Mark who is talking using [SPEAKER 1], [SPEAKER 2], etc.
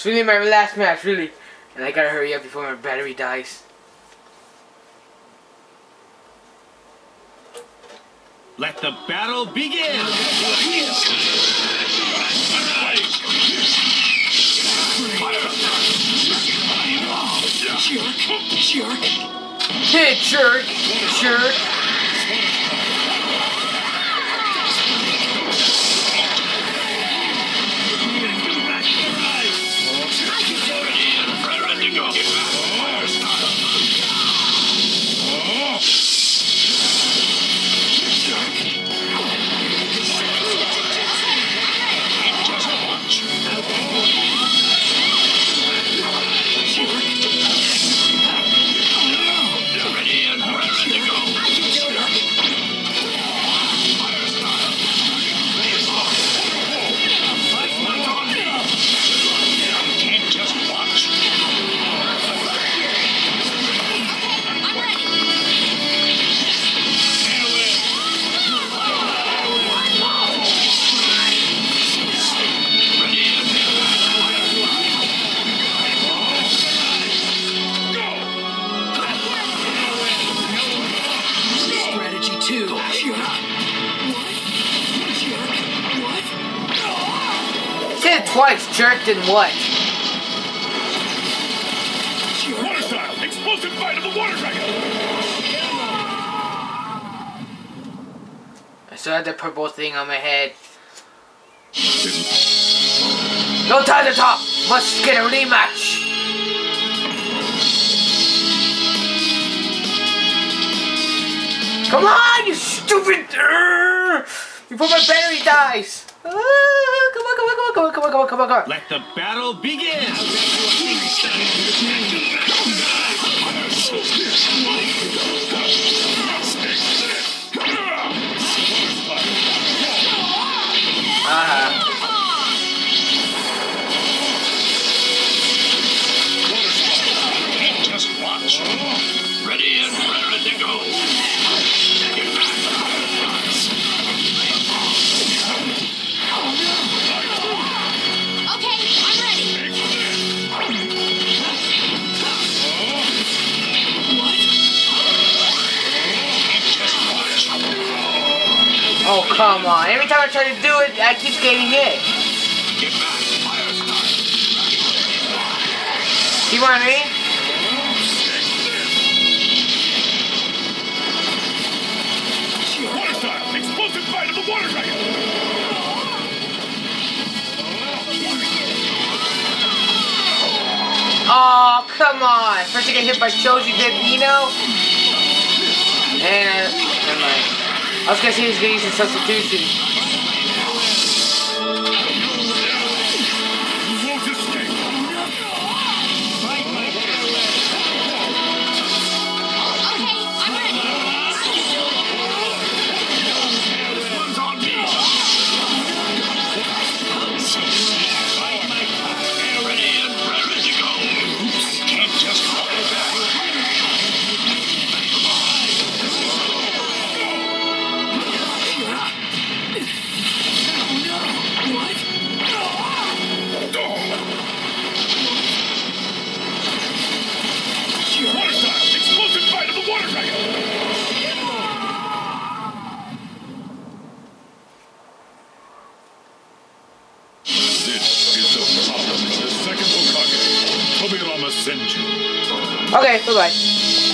[SPEAKER 1] It's really my last match, really. And I gotta hurry up before my battery dies.
[SPEAKER 2] Let the battle begin!
[SPEAKER 1] Jerk. Hey, jerk. Jerk. Said it twice, jerk, then what?
[SPEAKER 2] Water style! Explosive fight of the water dragon!
[SPEAKER 1] I still have the purple thing on my head. No time to talk! Must get a rematch! Come on, you stupid! Before my battery dies! Come on.
[SPEAKER 2] Let the battle begin! Just watch. Ready and raring to go.
[SPEAKER 1] Oh, come on. Every time I try to do it, I keep getting hit. See what I mean?
[SPEAKER 2] Water style! Explosive fight of the water dragon!
[SPEAKER 1] Oh, come on. First I get hit by Choji, then Nino. And, never mind. I was gonna say he's gonna use his substitution. Okay, bye-bye.